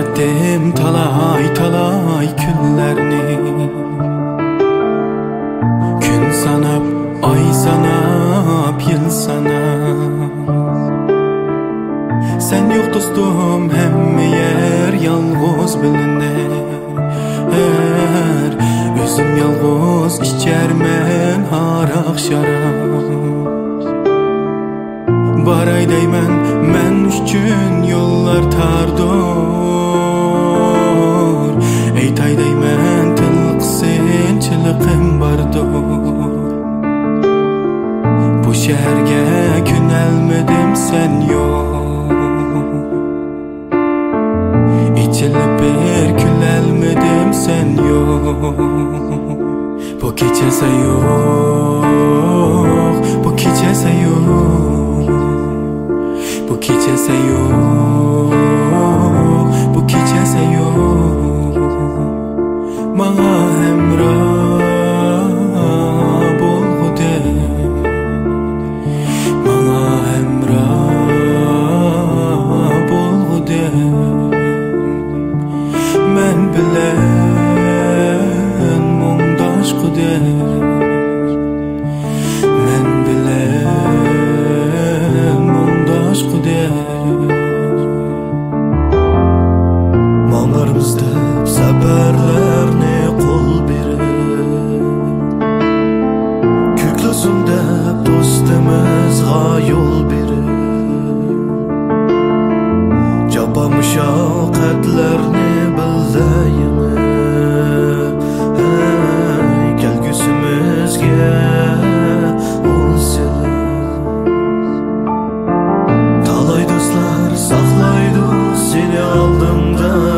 Geçirdim talay talay günlerini, gün sanap, ay sanap, yıl sanap. Sen yok dostum, hem yer yalğız bilinar. Özüm yalğız içermen haraq şarap. Baray deymen men üçün yollar tardır. Eytay deymen tılqısın çılıqım bardır. Bu şehirge künelmedim sen yok. İçilip bir külelmedim sen yok. Bu gecese yok, bu gecese yok. Bu gecese yok, bu gecese yok. Bana hemrah bolğude, bana hemrah bolğude. Men bilen mungdaş kuder, men bilen mungdaş kuder. Mağarımızda seferlerine kol berip, Köklüsün dep dostumuzga yol berip, Japa müşaqqatlarni billayinib, kelgusimizga o'zilib. Talay dostlar saqlaydi seni aldımda,